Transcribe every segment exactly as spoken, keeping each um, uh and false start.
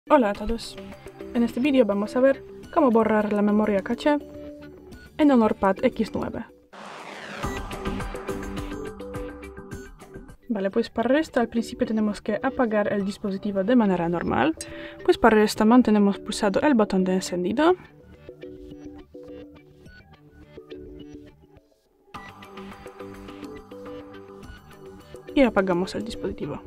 Hola a todos, en este vídeo vamos a ver cómo borrar la memoria caché en Honorpad equis nueve. Vale, pues para esto al principio tenemos que apagar el dispositivo de manera normal. Pues para esto mantenemos pulsado el botón de encendido. Y apagamos el dispositivo.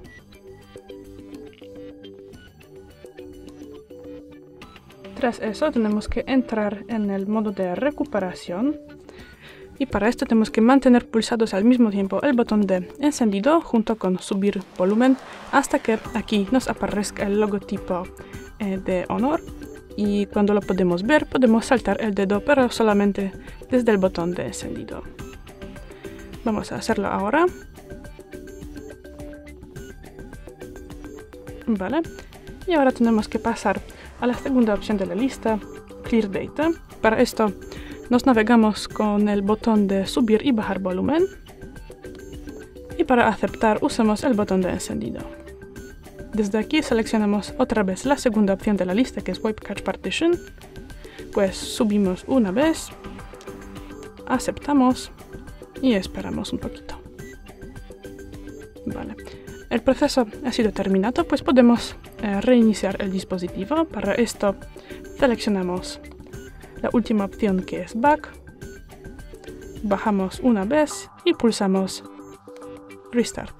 Tras eso tenemos que entrar en el modo de recuperación. Y para esto tenemos que mantener pulsados al mismo tiempo el botón de encendido junto con subir volumen hasta que aquí nos aparezca el logotipo eh, de Honor. Y cuando lo podemos ver podemos saltar el dedo, pero solamente desde el botón de encendido. Vamos a hacerlo ahora. Vale. Y ahora tenemos que pasar a la segunda opción de la lista, Clear Data. Para esto nos navegamos con el botón de subir y bajar volumen. Y para aceptar usamos el botón de encendido. Desde aquí seleccionamos otra vez la segunda opción de la lista, que es Wipe Cache Partition. Pues subimos una vez, aceptamos y esperamos un poquito. Vale. El proceso ha sido terminado, pues podemos eh, reiniciar el dispositivo. Para esto seleccionamos la última opción, que es Back. Bajamos una vez y pulsamos Restart.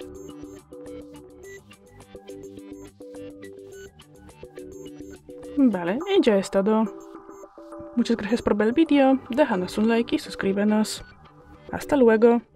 Vale, y ya es todo. Muchas gracias por ver el vídeo, déjanos un like y suscríbenos. Hasta luego.